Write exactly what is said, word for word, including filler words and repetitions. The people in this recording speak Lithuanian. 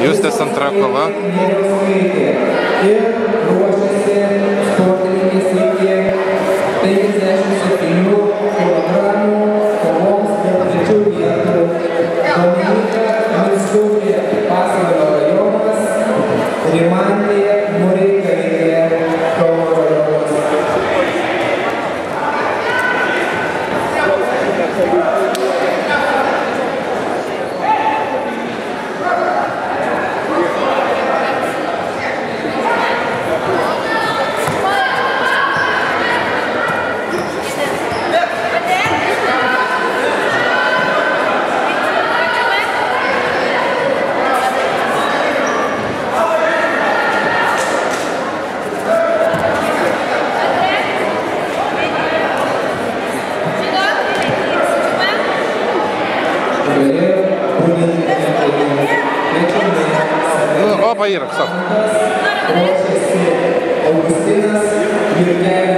Justės antra kova. Ir ruošiasi sportininkės iki penkiasdešimt septynių kilogramų kovoms dėl trečių vietų. Dominika Mickutė, Pasvalio rajonas, Rimantė Mureikaitė, Kauno rajonas. Opa, yra, sako. Ruošiasi Augustinas Jurgelis.